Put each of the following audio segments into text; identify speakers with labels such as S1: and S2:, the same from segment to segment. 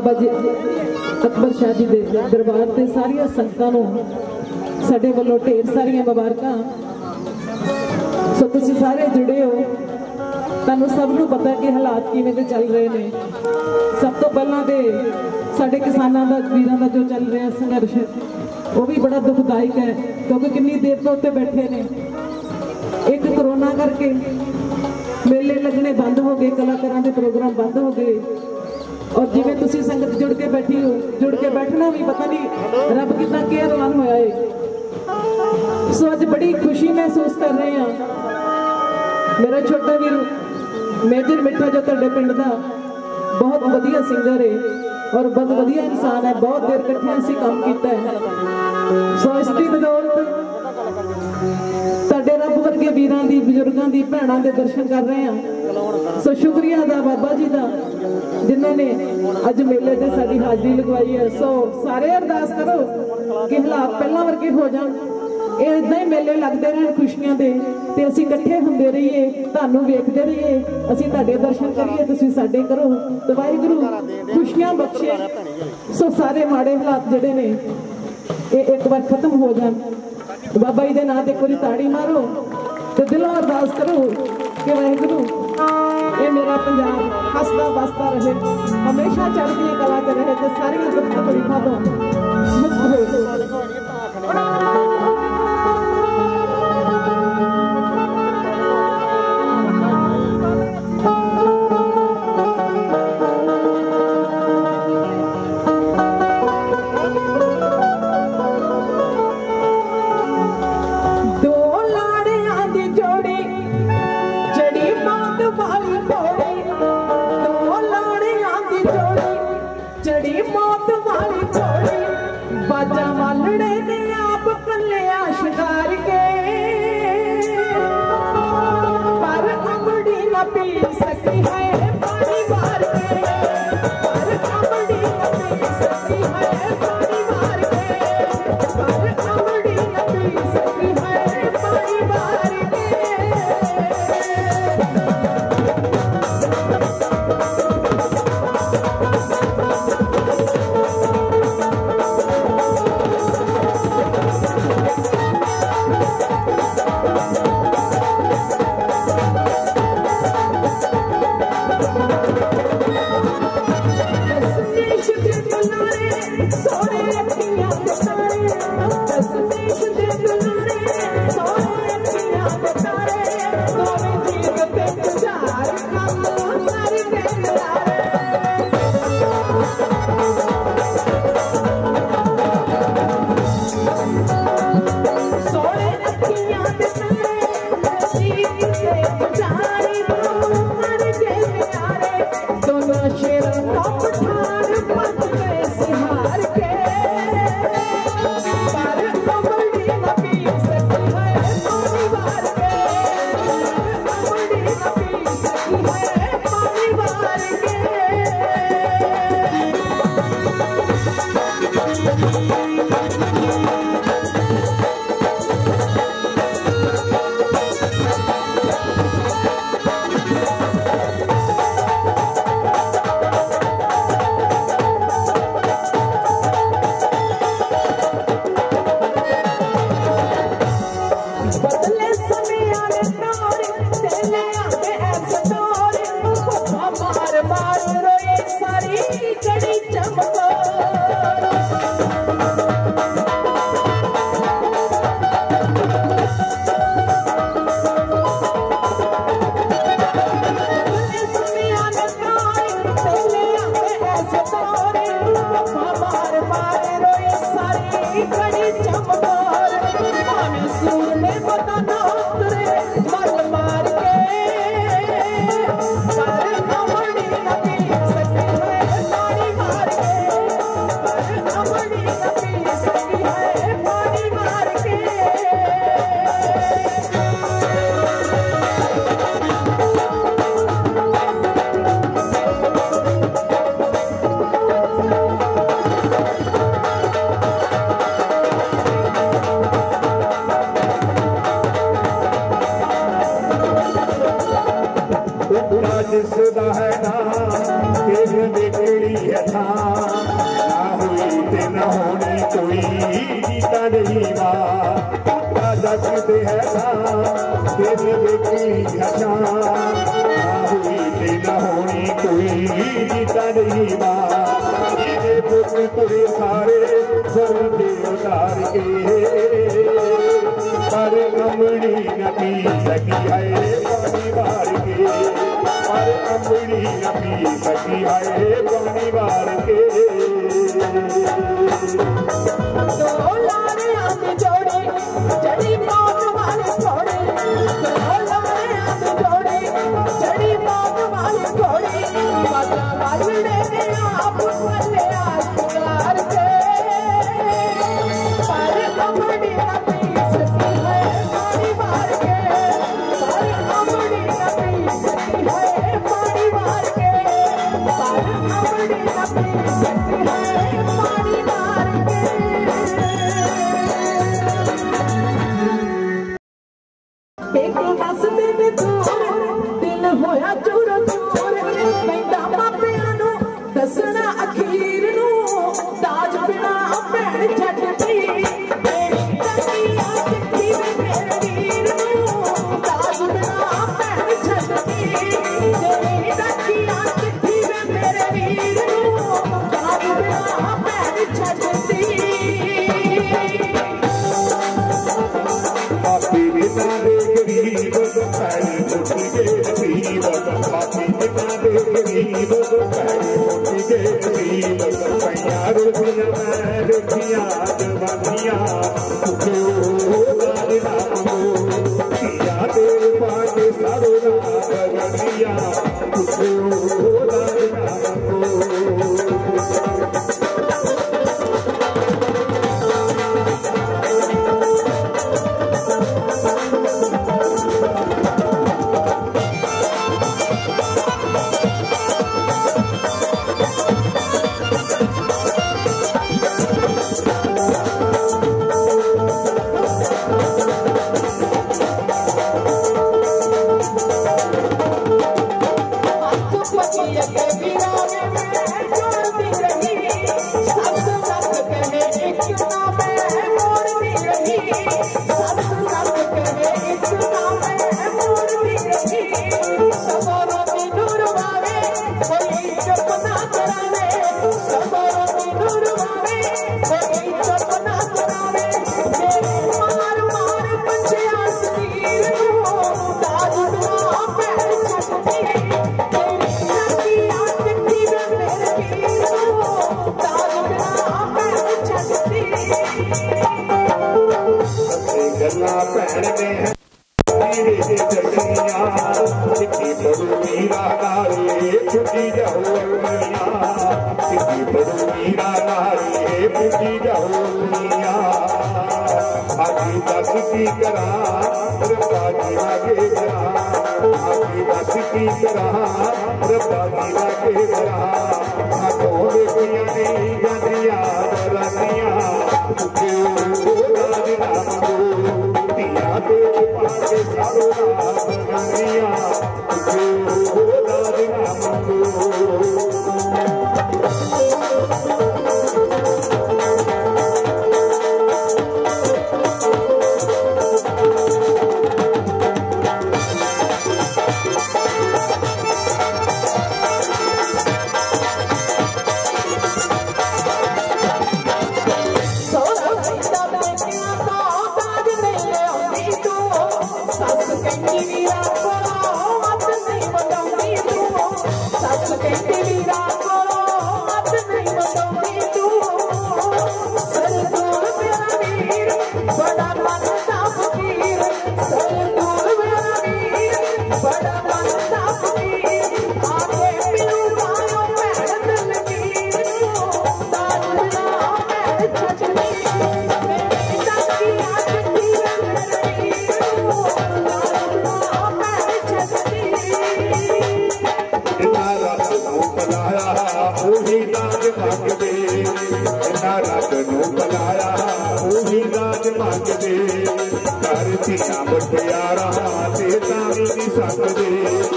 S1: बाबा जी अकबर शाह जी के दरबार से सारिया संगतां नूं साडे वल्लों ढेर सारिया मुबारकां। सो तुसीं सारे जुड़े हो, तुहानूं सब नूं पता कि हालात किवें दे चल रहे ने। सब तो पहलां ते साडे किसानां दा वीरां दा जो चल रहा संघर्ष वो भी बड़ा दुखदायक है, क्योंकि कितनी देर तो उत्ते बैठे ने। एक कोरोना करके मेले लगने बंद हो गए, कलाकारां दे प्रोग्राम बंद हो गए, और जिवें तुसीं संगत जुड़ के बैठी हो, जुड़ के बैठना भी पता नहीं रब कितना केयरवान होया है। सो अज बड़ी खुशी महसूस कर रहे हैं। मेरा छोटा वीर मेजर मिठा जो तुहाडे पिंड दा बहुत वधिया सिंगर है और बहुत वधिया इंसान है, बहुत देर इकट्ठे असीं काम कीता है। सो इसकी बदौलत तुहाडे रब वर्गे वीरां दी, बजुर्गां दी, भैणां दे दर्शन कर रहे हैं। सो शुक्रिया दा बाबा जी दा जिन्होंने अज मेले से साड़ी हाजरी लगवाई है। सो सारे अरदास करो कि हालात पहला वर्गे हो जान, इदां ही मेले लगते रहन खुशियां दे, ते असीं इकट्ठे हुंदे रहिए, तुहानूं वेखदे रहिए, असीं तुहाडे दर्शन करिए, तुसीं साडे करो। ते वाहिगुरू खुशियां बख्शे। सो सारे माड़े हालात जिहड़े ने एक बार खत्म हो जान। बाबा जी के नाम एक बार ताड़ी मारो तो दिलों अरदास करो कि वाहिगुरू ये मेरा पंजाब हसदा बसदा रहे, हमेशा चढ़दी कला च रहे, तो सारियां दुख तकलीफां तो मुक्त हो।
S2: चढ़ी मौत वाली घोड़ी बाजा वालड़े ने आप कन्या शिकार के, पर अमड़ी न पी सकी है पानी मार के, पर अमड़ी न पी सकी है पानी मार के, पर अमड़ी न पी सकी है पानी मार के।
S3: जिसदा है ना एक देखे निकली है था ना हुई ते न होनी कोई जीता नहीं माँ दे है दिन निकली है था ना हुई ते न होनी कोई जीता नहीं माँ ये पुत्र तुरे सारे बंदे उतार के पर अमड़ी न पी सकी है पानी मार के पर अमड़ी न पी सकी है पानी मार के
S2: दो लारे आते जोड़े जड़ी मौत वाले थोड़े दो लारे आते जोड़े जड़ी मौत वाले थोड़े माता वाले ने आप वाले आशीर्वाद के पर अमड़ी न पी सकी है पानी मार के पर अमड़ी न पी सकी है पानी मार के पर अमड़ी न पी सकी है पानी मार के एक हसदे ने दूर दिल होया चूर चूर पैंदा मापियां नू दसना अखीर नू ताज बिना भैण छड्डदी मेरी कन्निया चिट्ठी वे मेरे वीर नू ताज बिना भैण छड्डदी मेरी कन्निया चिट्ठी वे मेरे वीर नू ताज बिना भैण छड्डदी
S3: धरती मुटियारा ते तावी दी सकदे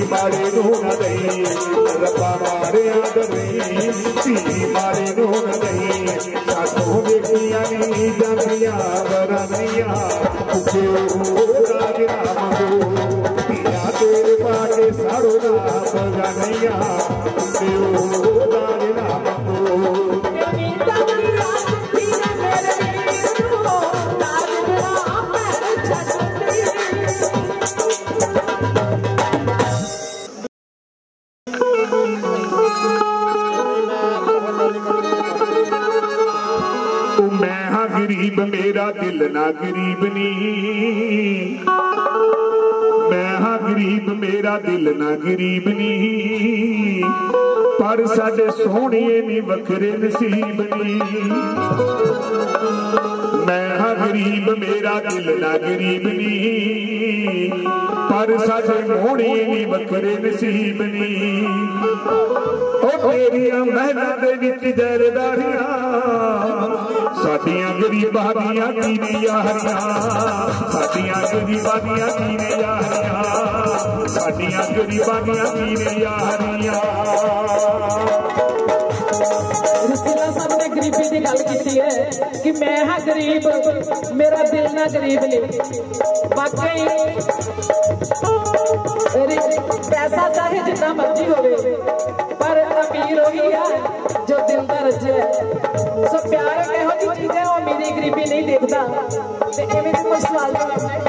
S3: मारे नू न दई रब्बा मारे डरी धी मारे नू न दई साथों बेटियां नी जांदियां बरानियां भुखे राज नाम दो पिया तेरे पाके साड़ो ना बगानियां भुखे राज नाम दो मैं हाँ गरीब मेरा दिल ना गरीब नी मैं हाँ गरीब मेरा दिल ना गरीब नी पर साडे सोहणिए नी वखरे नसीब नी मैं हाँ गरीब मेरा दिल ना गरीब नी पर साडे मोहणिए नी वखरे नसीब नी तेरिया महलों दे विच जरदारियां साडियां गरीबां दियां कीने यारियां साडियां गरीबां दियां कीने यारियां साडियां गरीबां दियां कीने यारियां
S1: रसीला साहब ने गरीबी की गल की है कि मैं हाँ गरीब मेरा दिल ना गरीब नहीं वाकई पैसा चाहे जितना मर्जी होवे पर अमीर वही है जो दिल का रजे है सो प्यार कहो जी चीज है वो अमीरी गरीबी नहीं देखता ते एवें भी कोई सवाल जवाब है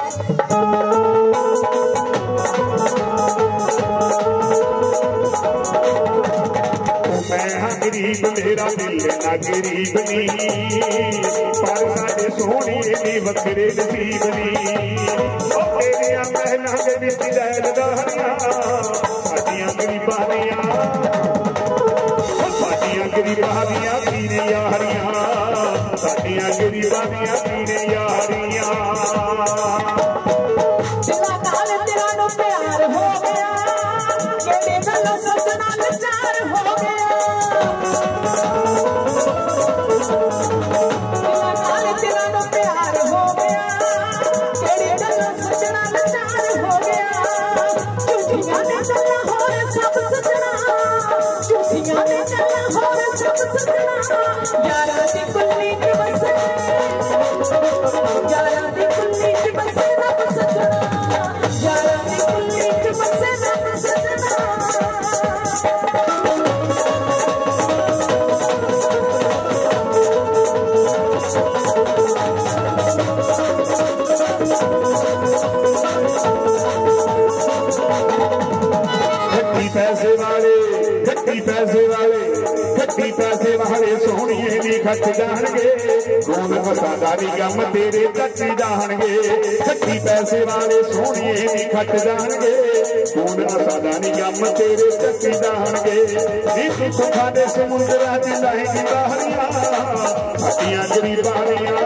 S3: मैं हाँ गरीब मेरा दिल ना गरीब नी पर साडे सोहणिए नी वखरे नसीब नी तेरिया महलां दे विच जरदारियां साडियां गरीबां दियां साडियां गरीबां दियां कीने यारियां साडियां गरीबां दियां कीने यारियां
S2: तेरा नाल तेरा नो प्यार हो गया केड़े गल्लों सजना लाचार हो गया तेरा नाल तेरा नो प्यार हो गया केड़े गल्लों सजना लाचार हो गया झूठियां ने गल्लां होर सब सजना झूठियां ने गल्लां होर सब सजना यारां दी कुल्ली च बसे यारां दी कुल्ली च बसे रब सजना यारां दी कुल्ली च बसे रब सजना
S3: खट्टी पैसे वाले सोहणिए नी खट जाणगे कौन वफादारी गम तेरे कट जाणगे खट्टी पैसे वाले सोहणिए नी खट जाणगे कौन वफादारी गम तेरे कट जाणगे नी तू सुखा दे समुंदरां च लहेगी बाहरियां साडियां गरीबां दियां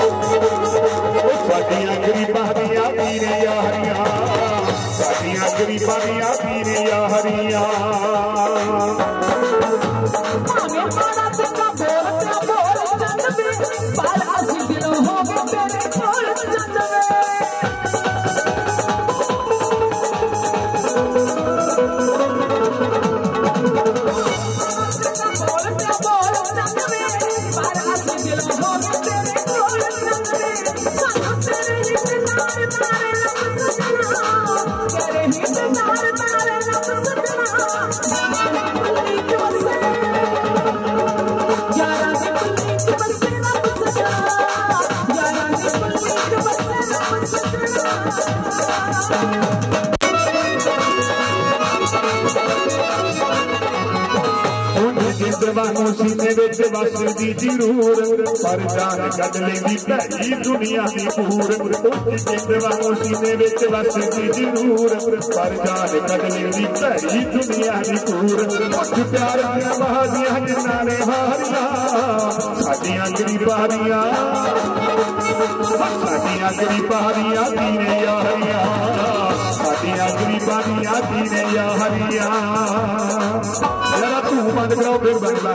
S3: साडियां गरीबां दियां पीरे यारियां साडियां गरीबां दियां पीरे यारियां
S2: भावे माड़ा चंगा बोल चंद वे पर असीं दिलों हो गए तेरे कोल चंद वे बोल चंद वे पर असीं दिलों हो गए तेरे कोल चंद वे सानू तेरे इंतजार तारे रब सजना तेरे इंतजार तारे रब सजना यारां दी कुल्ली च बसे रब सजना यारां दी कुल्ली च बसे रब सजना
S3: जिंदवानू सीने विच वसदी जरूर पर जान कढ लेंदी भैड़ी दुनिया दी पूर जिंदवानू सीने विच वसदी जरूर पर जान कढ लेंदी भैड़ी दुनिया दी पूर मुठ प्यार दियां बहादियां जिन्हां ने हारियां साडियां गरीबां दियां पीने यारियां साडियां गरीबां दियां पीने यारियां जरा तू बंद करो फिर बंदा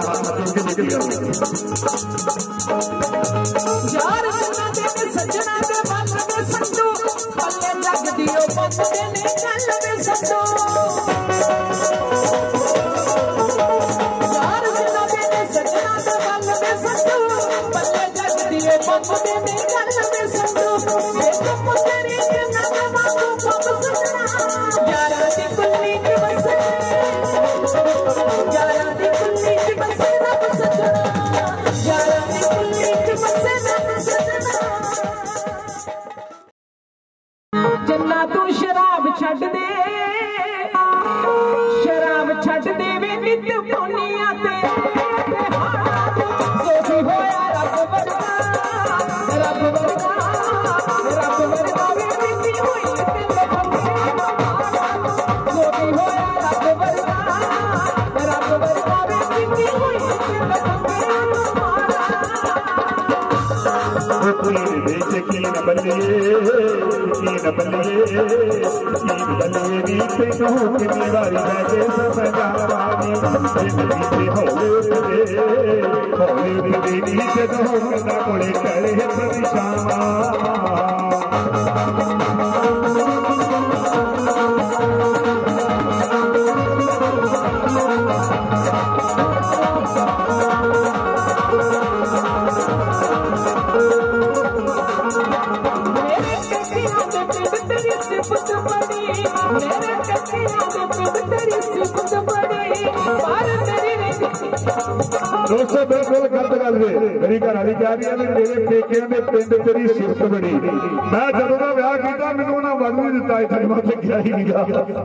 S2: यार सजना दे सजना दे मन में संडू पल्ले जग दियो बंद ने चल में संडू में संजू बल्ले जग दिए पंप में कर में संजू देखो पुतरी के नाम मांगो पंप सजना यारा दी कुल्ली की बस यारा दी कुल्ली की बस रब सजना यारा दी कुल्ली की बस रब सजना जन्ना तू शराब छड़ दे वे नित पुनिया ते सोफी होया रब वर्गा वे नित होई ते सोफी होया रब वर्गा वे नित होई ते
S3: की न बल्लिए नी तेनू कितनी बारी बैठे समझावानी हौले नी जदों कदा कोले करे परिशामा दोस्तों बिल्कुल गलत गल है मेरी घर वाली कह रही है मेरे पेकियां के पिंड तेरी सिफत बड़ी मैं जदों का विआह किया मैनू उन्हें वन भी दिता इतना मैं गया ही नहीं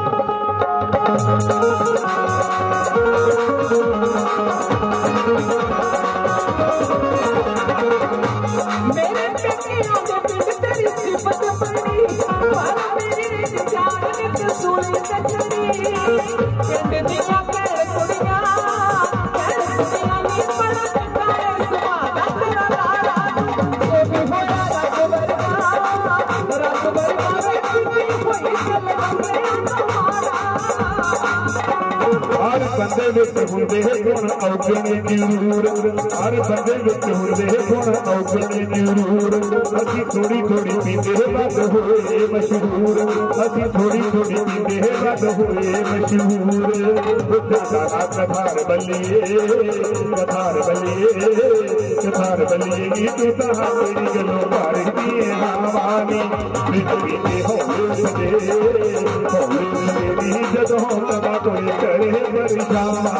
S2: मेरे पेकियां के पिंड तेरी सिफत बड़ी पर मेरी जान नित सूली कचड़ी पिंड दिया कैर कुड़ियां
S3: हर बंदे विच हुंदे गुण औगणे जरूर हर बंदे विच हुंदे गुण औगणे जरूर असीं थोड़ी थोड़ी पींदे बद होए मशहूर असीं थोड़ी थोड़ी पींदे बद होए मशहूर सारा कथार बल्लिए नी तू तां तेरी गलों मारदी हवानी पीते हौले नी जदों कदा कोई करे परिशामा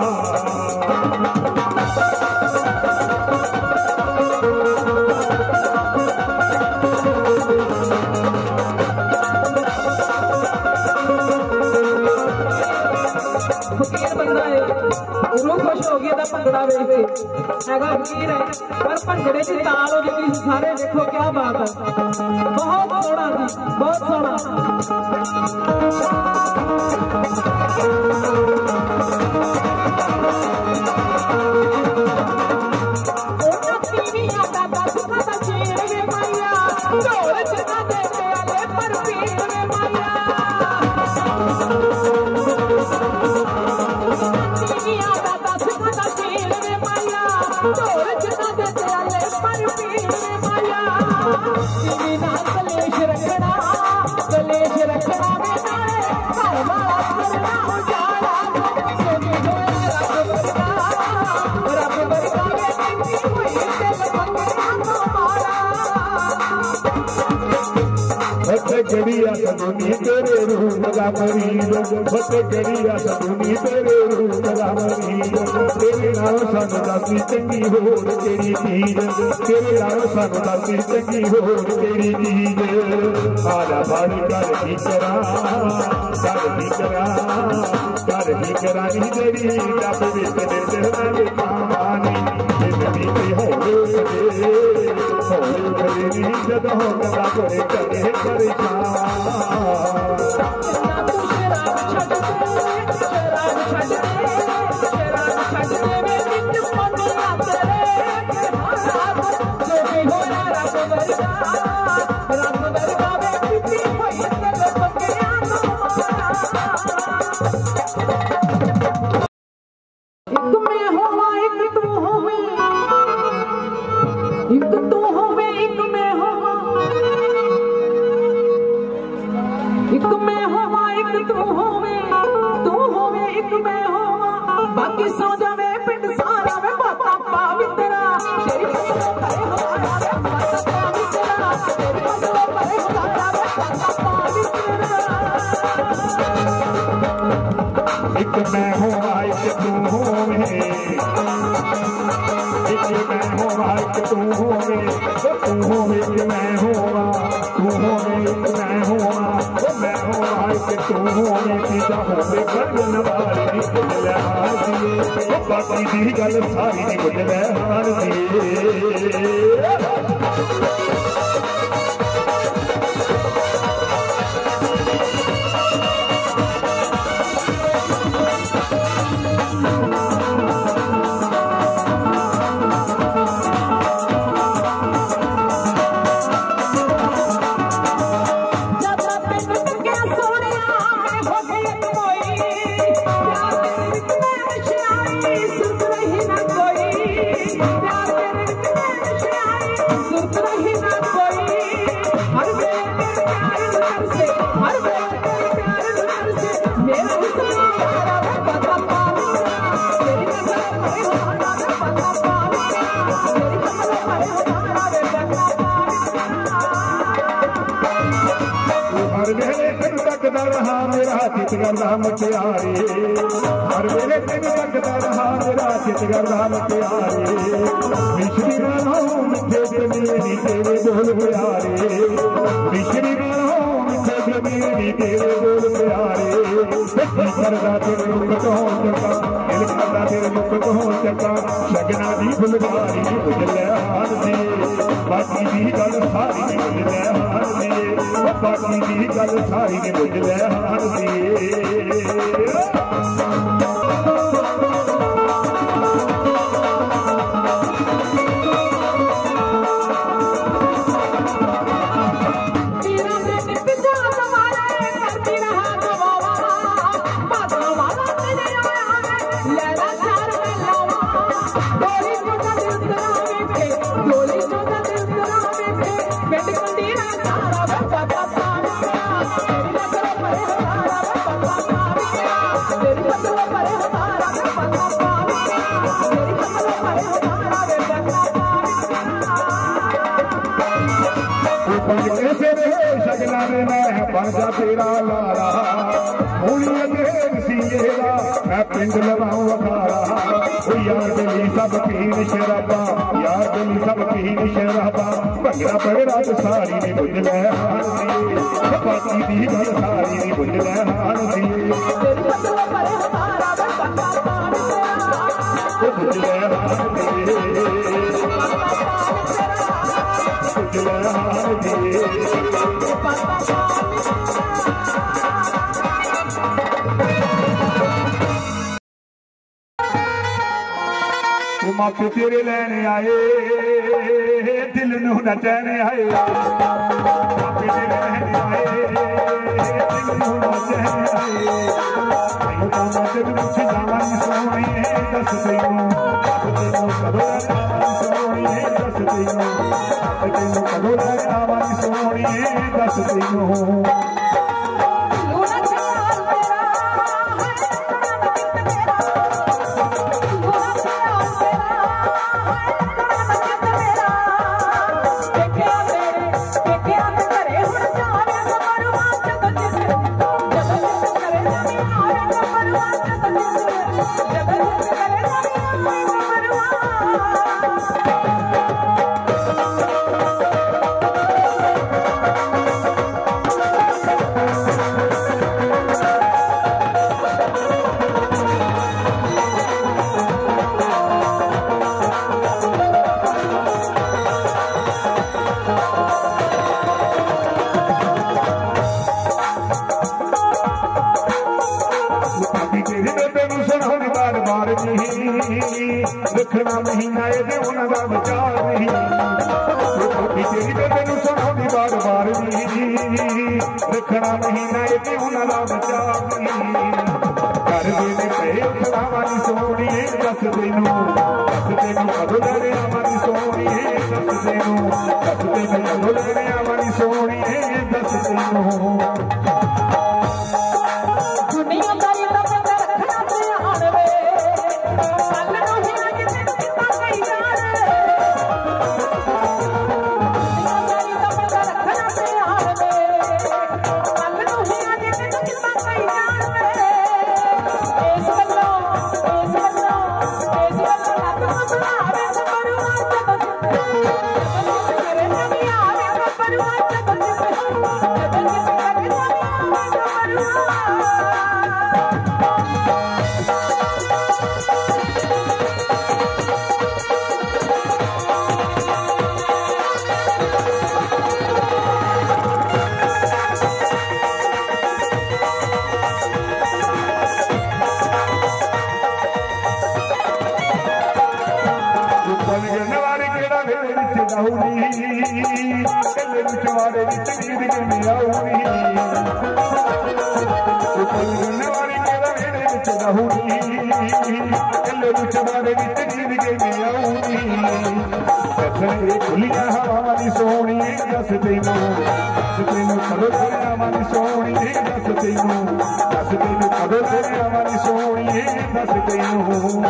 S2: फकीर बंदा है रूह खुश हो गया भंगड़ा वेख के हैगा फकीर है पर भंगड़े की ताल हो गई सारे देखो क्या बात है बहुत सोहना जी बहुत सोहना
S3: गड़िया सदुनी तेरे रूह लगा मरीज फते गड़िया सदुनी तेरे रूह लगा मरीज तेरे नाल सानू दसी चंगी होर केड़ी चीज तेरे नाल सानू दसी चंगी होर केड़ी चीज आजा बाड़ी कर की करा नी तेरी जब विच तेरे लिखावानी जिंदगी ते हौले नी जदों कदा कोई करे
S2: बाकी सौ जावे पिंड सारा वे बाता पा भी तेरा
S3: एक मैं होवा एक तू होवे, एक मैं होवा एक तू होवे, तू होवे एक मैं होवा, तू होवे एक मैं होवा, मैं होवा एक तू होवे, तीजा होवे गगन वाली बुझले हार दिए, बाकी दी गल सारी नी बुझले हार दिए। मुटियारे हर वेले तेन तकदा रहा मेरा चित करदा मुटियारे, मिश्री गालों मिठे जमीनी तेरे बोल प्यारे, मिश्री गालों मिठे जमीनी तेरे बोल प्यारे, दिल करदा तेरे मुख तो चका, दिल करदा तेरे मुख तो चका, शगना दी फुलवारी बुझले हार दी, बाकी दी गल सारी नी बुझले हार दी, बाकी दी गल सारी नी बुझले हार दी। बनजा तेरा लारा होली अगेन सीएगा मैं पिंड लगाऊं अखाड़ा, यार दिली सब पीन शराबा, यार दिली सब पीन शराबा, भंगड़ा पगड़ा सारी नी बुझले हार दिए, बाकी दी गल सारी नी बुझले हार दिए, बुझले हार दिए, बुझले हार दिए। मापे तेरे लैने आए दिल नू नचैने आए, मापे तेरे लैने आए दिल नू नचैने आए, जग विच जावां सोहणीए दस तैनूं, तैनूं कदों आवां सोहणीए दस तैनूं, तैनूं कदों आवां सोहणीए दस तैनूं। रखना महीना ये उन्होंने विचार नहीं, तेरी बेटे नूं सुनाउंदी बार बार नहीं, रखना महीना ये उन्होंने विचार नहीं, कर देने पे खड़ावानी सोहणीए दस तैनूं कदों लैणे आवानी सोहणीए दस तैनूं कदों लैणे आवानी सोहणीए दस तैनूं। केड़ा वेले विच जाऊनी कल्ले चवारे विच नींद किवें आऊनी पलगन वाली केड़ा वेले विच जाऊनी कल्ले चवारे विच नींद किवें आऊनी ससरे खुलियां हवावां दी सोहणी दस तैनू कदों तेरे आवां दी सोहणी दस तैनू कदों तेरे आवां दी सोहणी दस तैनू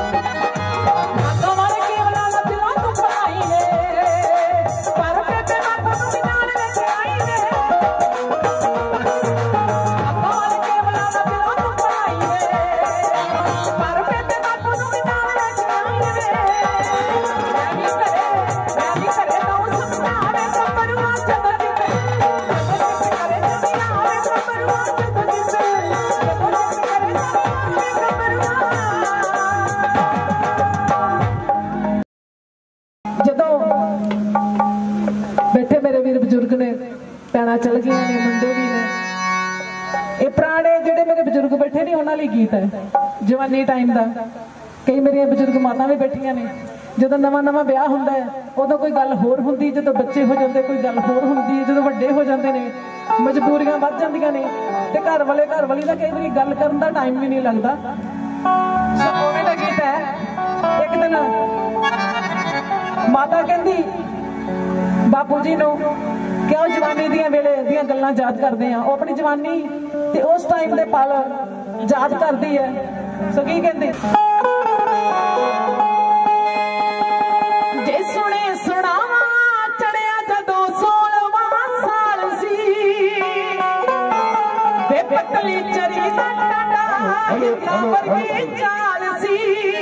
S1: भैन चल गई ने मुंडे भी ने ये पुराने जेडे मेरे बजुर्ग बैठे ने उन्होंने गीत है जवानी टाइम का कई मेरिया बजुर्ग माता भी बैठिया ने जो नवा नवा ब्याह होंदा है उदों कोई गल होर हुंदी जो बच्चे हो जाते कोई गल होर हुंदी है जो वड्डे हो जाते हैं मजबूरियां वध जांदियां ने ते घर वाली का कई बार गल करन दा टाइम भी नहीं लगता उवें दा गीत है एक दिन माता कहंदी बापू जी नूं क्यों जवानी दियां वेले दियां गल्लां याद करते हैं वो अपनी जवानी ते उस टाइम दे पल याद करती है सो की कहंदी जे सुने सुनावा चढ़िया जदों 16वां साल सी वे पतली चरी दा टाटा हिरना वर्गी चाल सी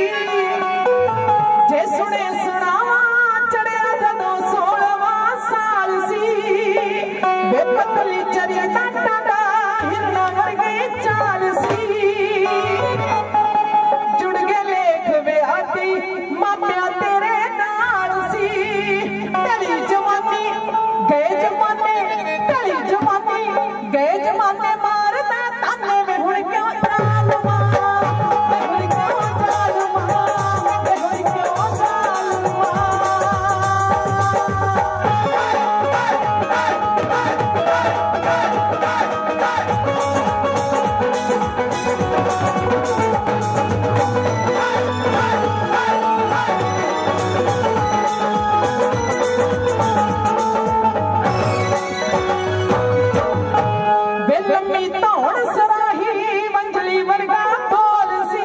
S1: जे सुने सुनावा चढ़िया जदों 16वां साल सी वे पतली चरी दा टाटा हिरना वर्गी चाल सी जुड़ के लेख वे आती मापिया तेरे नाल सी टली जवानी गए जमाने टली जवानी गए जमाने मारदा ताने वे हुण क्यों जालमा वे हुण क्यों जालमा वे हुण क्यों जालमा लम्मी धौड़ सराही मंजली वर्गा ढोल सी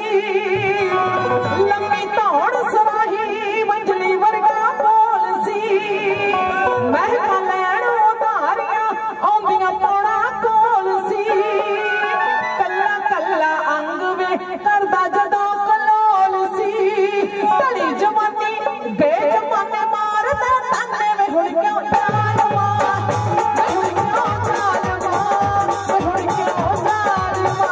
S1: लम्मी धौड़ सराही मंजली वर्गा ढोल सी महका लैण उधारियां आउंदियां पौड़ा कोल सी कल्ला कल्ला अंग वे करदा जदों कलोल सी ढली जवानी गए जमाने मारदा ताने वे हुण क्यों जालमा वे हुण क्यों जालमा वे हुण क्यों जालमा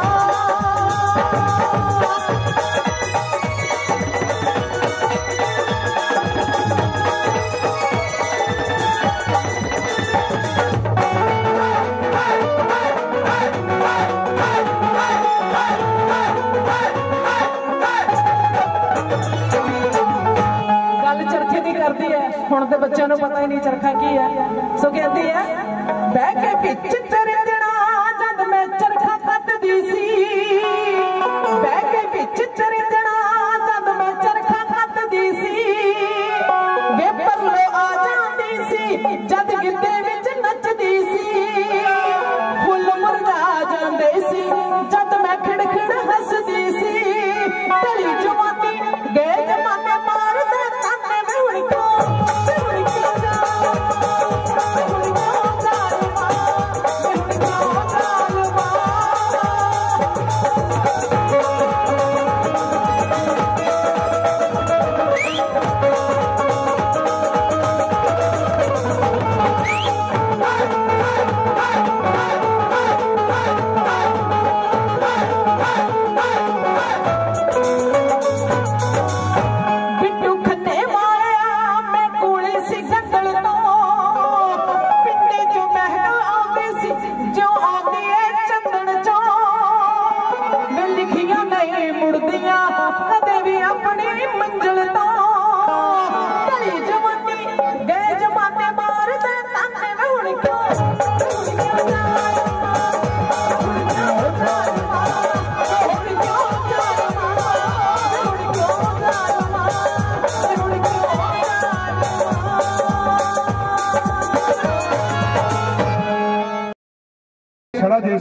S1: गल चरखे की करती है हुण ते बच्चों को पता ही नहीं चरखा की है सो कहती है बह के पिच चरजना जद मैं चरखा कटदी सी बह के पिच चरजना जद मैं चरखा कटदी सी वे परलो आ जाती सी जद गिद्दे विच नचदी सी फुल मुरझा जांदे सी जद मैं खिड़खिड़ हसदी सी टली जवानी गए जमाने मारदे ताने वे हुण क्यों जालमा वे हुण क्यों जालमा वे हुण क्यों जालमा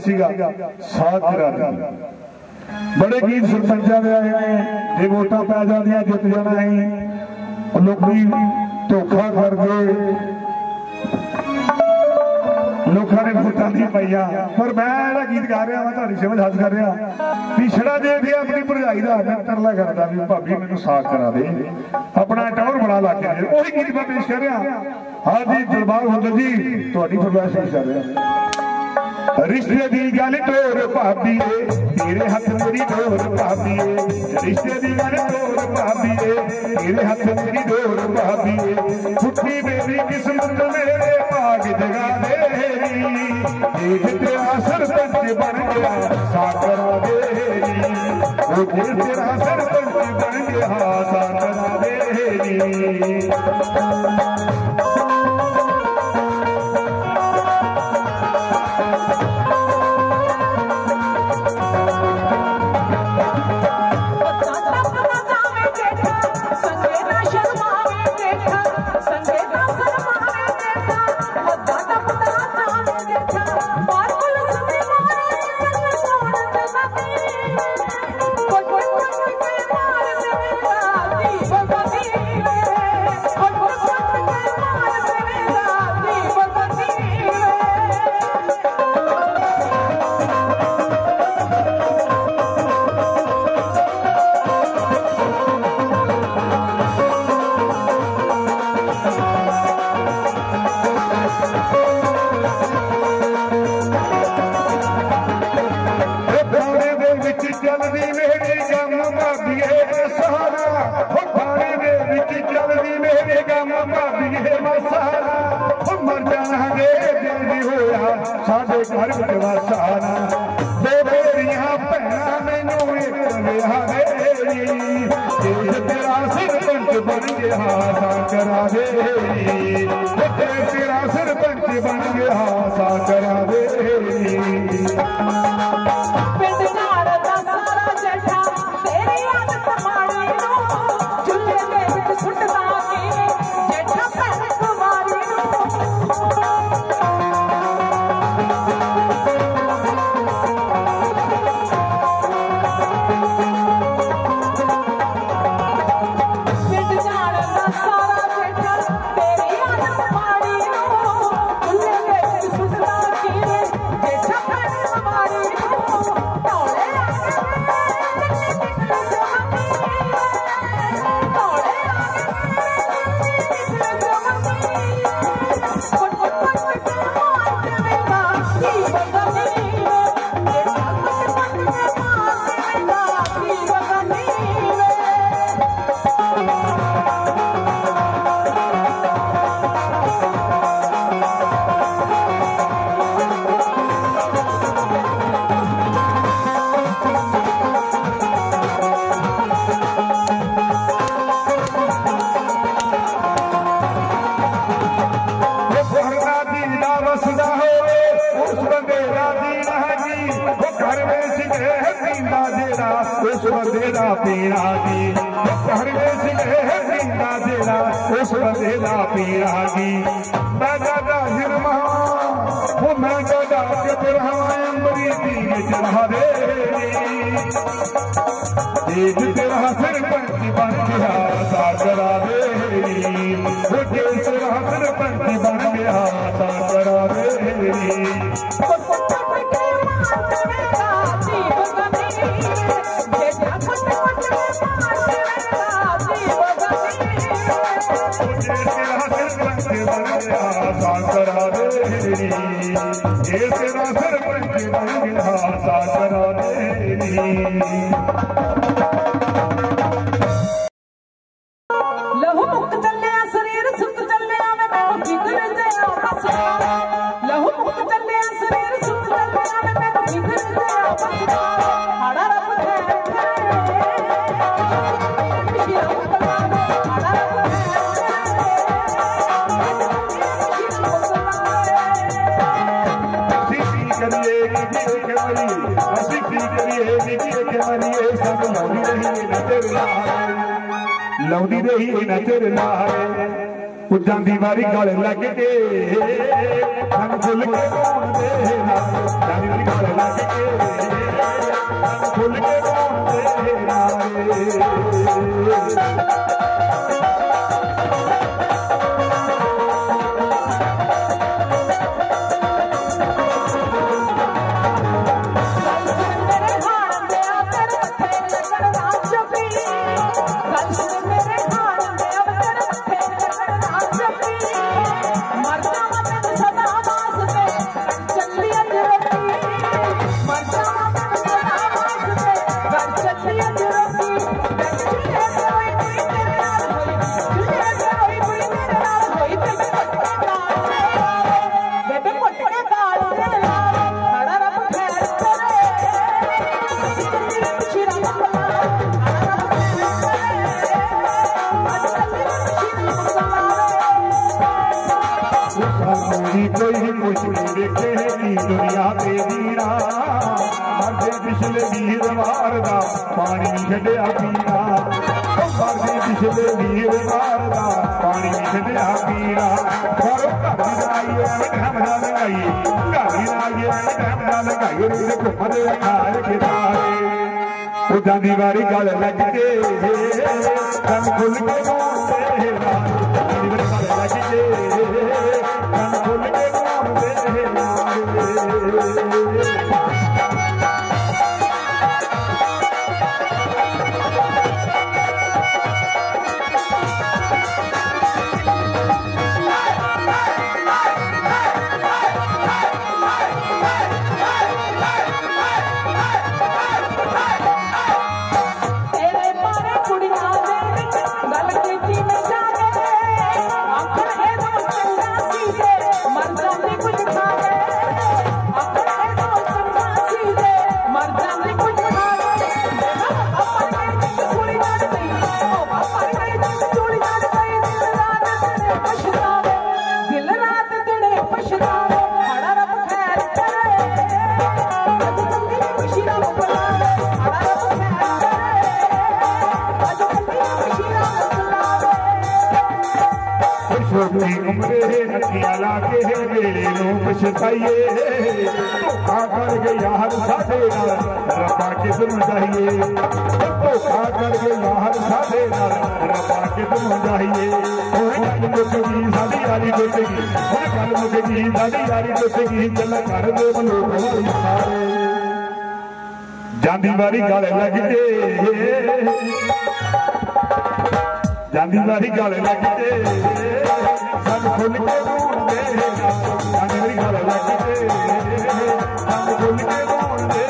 S3: सीगा साथ करा दी बड़े गीत सरपंचा दे आए ने जे वोटां पै जांदियां जित जाना है लोकी धोखा करके लोगों ने वोटां दी पाइया पर मैं गीत गा रहा मैं तुहाडी समझ हस कर रहा पिछड़ा जे भी अपनी भरजाई का मैं तरला करता भी भाभी मैनू साथ करा दे अपना टौर बड़ा ला के वही गीत मैं पेश कर रहा हाँ जी दरबार हुंदर जी तुहाडी फरमाइश पेश कर रहा रिश्ते दी गल टोर भाभी तेरे हथ मेरी डोर भाभी रिश्ते दी गल टोर भाभी तेरे हथ मेरी डोर भाभी फुटी मेरी किस्मत मेरे भाग जगा दे देख तेरा सरपंच बन गया साकरा दे वो तेरा सरपंच बन गया साकरा दे
S2: लहू मुक्त चले शरीर सुत चले मैं फिक्र तेरा बसरा लहू मुक्त चले शरीर सुत चले मैं फिक्र तेरा बसरा हाड़ा रब है शिया बता दे हाड़ा रब है
S3: सीधी करिए निकी के मरी सीधी करिए निकी के मरी सब लौड़ी रही नजर लाए जांदी वारी गल लग के सन फुल के कौन दे जांदी वारी गल लग के सन फुल के कौन दे दुनिया पे वीरा मरदे पिछले वीर मारदा पानी छड्या पीना मरदे पिछले वीर मारदा पानी छड्या पीना पर घर आइए ठमदा लगाई घर आइए ठमदा लगाई रे घुमदे खार के तारे ओ जांदी वारी गल लग के कन खुल के कौन दे जांदी वारी गल लग के कन खुल के कौन दे पछताइए धोखा कर गए यार साडे नाल रब्बा किसनूं चाहिए धोखा कर गए यार साडे नाल रब्बा किसनूं चाहिए हुण गल मुक्की साडी यारी टुटेगी हुण गल मुक्की साडी यारी टुटेगी गल्लां कर दे लोग सारे जांदी वारी गल लग के जांदी वारी गल लग के सन फुल के कौन दे जांदी वारी गल लग के सन फुल के कौन दे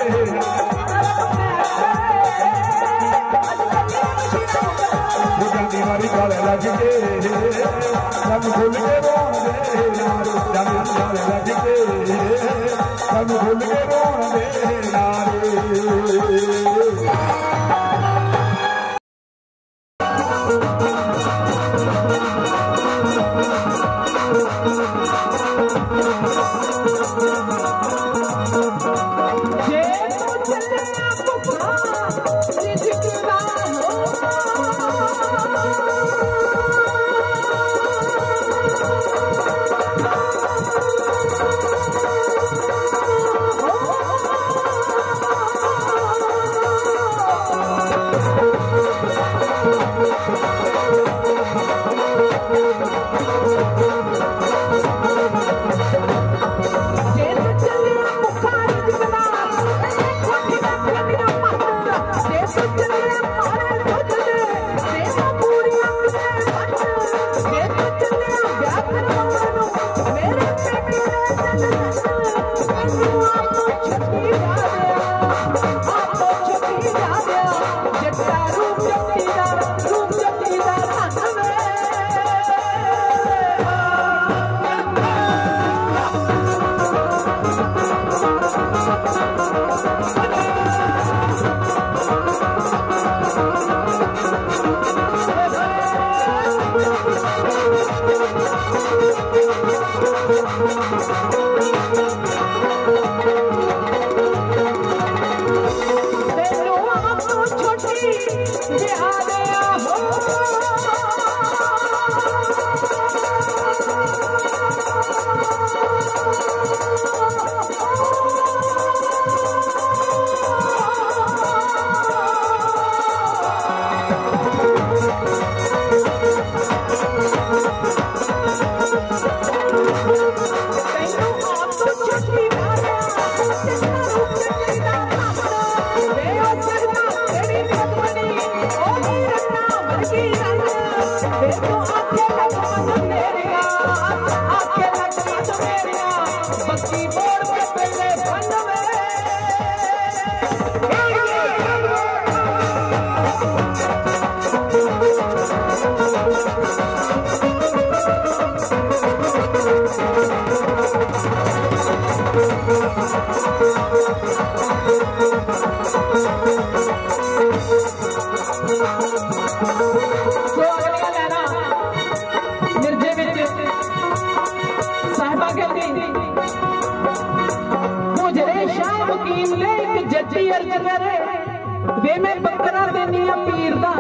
S3: जांदी वारी गल लग के सन फुल के कौन दे जांदी वारी गल लग के सन फुल के कौन दे
S2: आके लगी तो मेरिया बक्की मोड़ पे पहले फन में वे मैं बकरा देनी पीर दा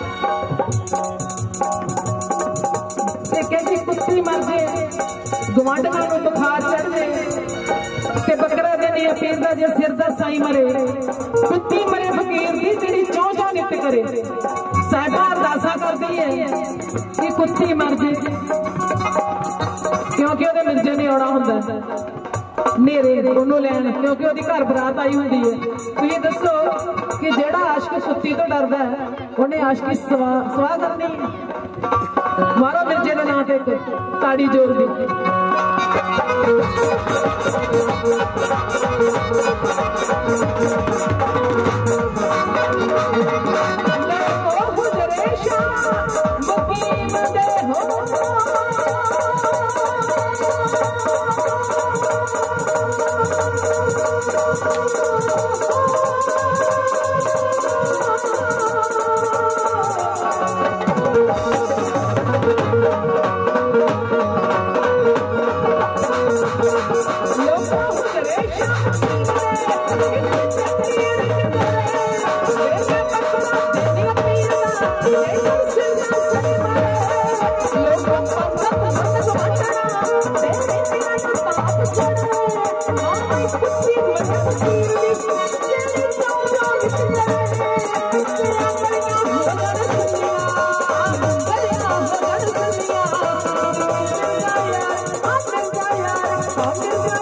S2: कहती कुत्ती मर जे गवांढना को बुखार चढ़ जे ते बकरा देनी पीर दा जे सिर दा साई मरे कुत्ती मरे फकीर दी तेरी चौं चौं नित करे साडा अरदासा करदी है कि कुत्ती मर जे क्योंकि ओदे मिर्जे ने आउणा हुंदा नेरे ओनू लैन क्योंकि ओदी घर बरात आई हुंदी है। तुसीं दसो कि जेड़ा आशिक कुत्ती तो डरदा है उन्हें आशिकी सवाह करनी मारो मिर्जे दे नां ते ताड़ी जोर दी I'm